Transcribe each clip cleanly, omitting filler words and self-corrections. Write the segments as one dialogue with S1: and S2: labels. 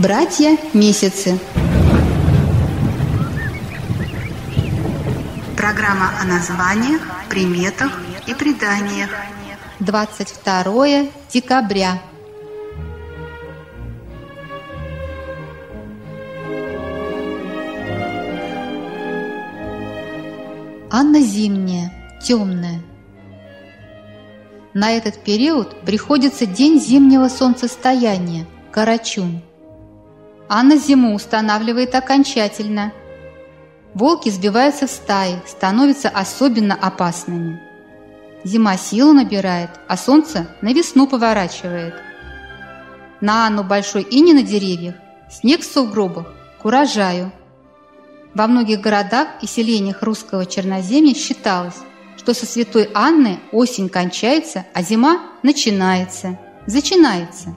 S1: Братья-месяцы. Программа о названиях, приметах и преданиях.
S2: 22 декабря. Анна зимняя, темная. На этот период приходится день зимнего солнцестояния, Карачун. Анна зиму устанавливает окончательно. Волки сбиваются в стаи, становятся особенно опасными. Зима силу набирает, а солнце на весну поворачивает. На Анну большой иней на деревьях, снег в сугробах, к урожаю. Во многих городах и селениях русского Черноземья считалось, что со святой Анны осень кончается, а зима начинается, зачинается.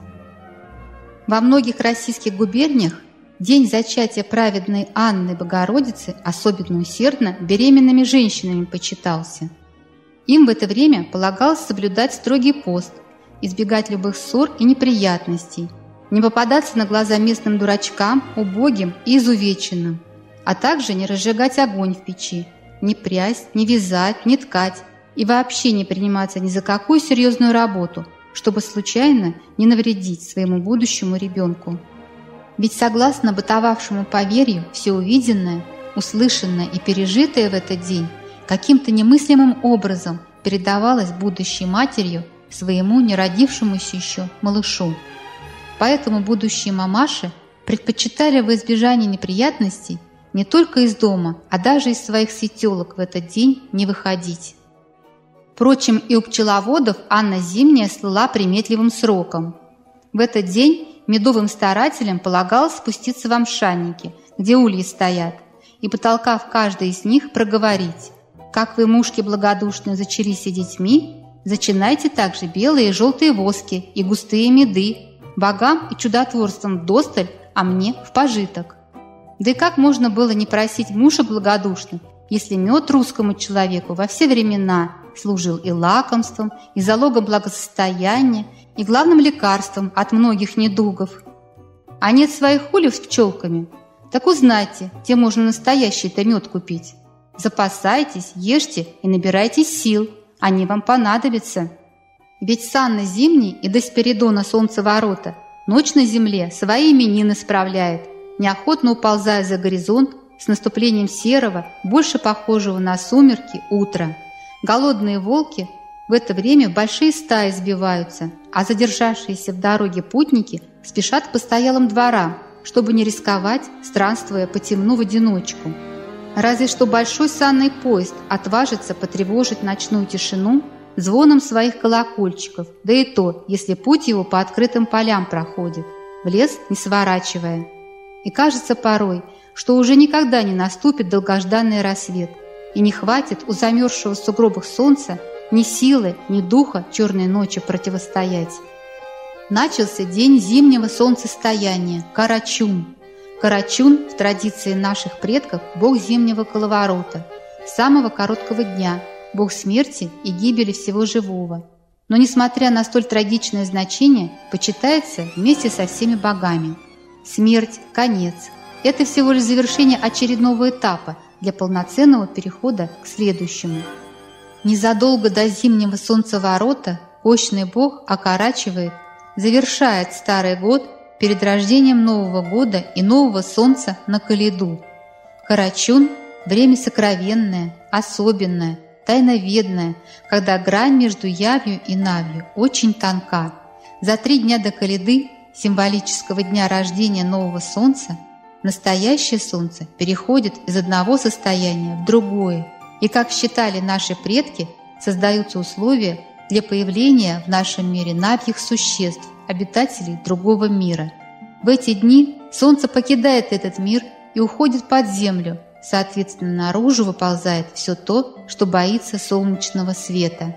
S2: Во многих российских губерниях день зачатия праведной Анны Богородицы особенно усердно беременными женщинами почитался. Им в это время полагалось соблюдать строгий пост, избегать любых ссор и неприятностей, не попадаться на глаза местным дурачкам, убогим и изувеченным, а также не разжигать огонь в печи, не прясть, не вязать, не ткать и вообще не приниматься ни за какую серьезную работу, чтобы случайно не навредить своему будущему ребенку. Ведь согласно бытовавшему поверью, все увиденное, услышанное и пережитое в этот день каким-то немыслимым образом передавалось будущей матерью своему не родившемуся еще малышу. Поэтому будущие мамаши предпочитали во избежание неприятностей не только из дома, а даже из своих светелок в этот день не выходить. Впрочем, и у пчеловодов Анна зимняя слыла приметливым сроком. В этот день медовым старателям полагалось спуститься в амшанники, где ульи стоят, и, потолкав каждый из них, проговорить: «Как вы, мушки благодушные, зачались и детьми, зачинайте также белые и желтые воски и густые меды, богам и чудотворствам вдосталь, а мне в пожиток». Да и как можно было не просить мужа благодушных, если мед русскому человеку во все времена служил и лакомством, и залогом благосостояния, и главным лекарством от многих недугов? А нет своих ульев с пчелками? Так узнайте, где можно настоящий-то мед купить. Запасайтесь, ешьте и набирайтесь сил, они вам понадобятся. Ведь с Анны зимней и до Спиридона солнцеворота ночь на земле свои именины справляет, неохотно уползая за горизонт с наступлением серого, больше похожего на сумерки, утра. Голодные волки в это время в большие стаи сбиваются, а задержавшиеся в дороге путники спешат к постоялым дворам, чтобы не рисковать, странствуя по темну в одиночку. Разве что большой санный поезд отважится потревожить ночную тишину звоном своих колокольчиков, да и то, если путь его по открытым полям проходит, в лес не сворачивая. И кажется порой, что уже никогда не наступит долгожданный рассвет, и не хватит у замерзшего в сугробах солнца ни силы, ни духа черной ночи противостоять. Начался день зимнего солнцестояния, Карачун. Карачун в традиции наших предков – бог зимнего коловорота, самого короткого дня, бог смерти и гибели всего живого. Но, несмотря на столь трагичное значение, почитается вместе со всеми богами. Смерть, конец – это всего лишь завершение очередного этапа для полноценного перехода к следующему. Незадолго до зимнего солнцеворота мощный бог окорачивает, завершает старый год перед рождением Нового года и нового солнца на Каледу. Карачун – время сокровенное, особенное, тайноведное, когда грань между явью и навью очень тонка. За 3 дня до Каледы, символического дня рождения нового солнца, настоящее солнце переходит из одного состояния в другое, и, как считали наши предки, создаются условия для появления в нашем мире навьих существ, обитателей другого мира. В эти дни солнце покидает этот мир и уходит под землю, соответственно, наружу выползает все то, что боится солнечного света.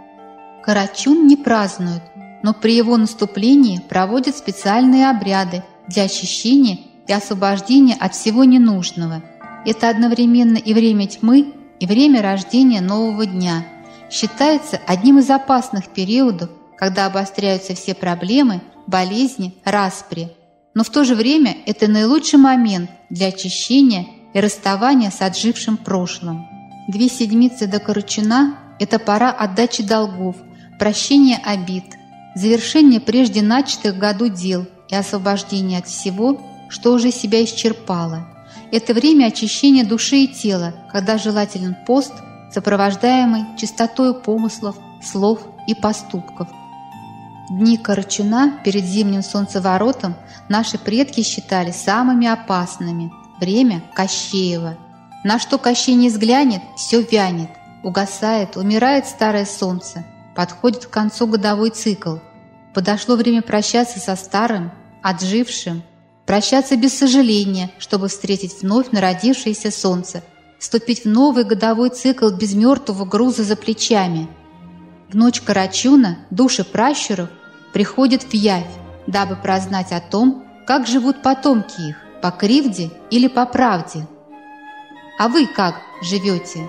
S2: Карачун не празднуют, но при его наступлении проводят специальные обряды для очищения и освобождения от всего ненужного. Это одновременно и время тьмы, и время рождения нового дня. Считается одним из опасных периодов, когда обостряются все проблемы, болезни, распри. но в то же время это наилучший момент для очищения и расставания с отжившим прошлым. 2 седмицы до Корочуна – это пора отдачи долгов, прощения обид, завершения прежде начатых в году дел и освобождения от всего, что уже себя исчерпало. Это время очищения души и тела, когда желателен пост, сопровождаемый чистотою помыслов, слов и поступков. Дни Корочуна перед зимним солнцеворотом наши предки считали самыми опасными. Время Кощеева. На что Кощей не взглянет, все вянет, угасает, умирает старое солнце, подходит к концу годовой цикл. Подошло время прощаться со старым, отжившим, прощаться без сожаления, чтобы встретить вновь народившееся солнце, вступить в новый годовой цикл без мертвого груза за плечами. В ночь Корочуна души пращуров приходят в явь, дабы прознать о том, как живут потомки их, по кривде или по правде. А вы как живете?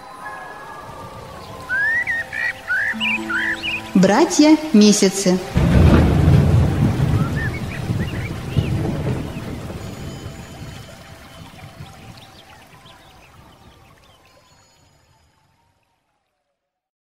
S1: Братья месяцы.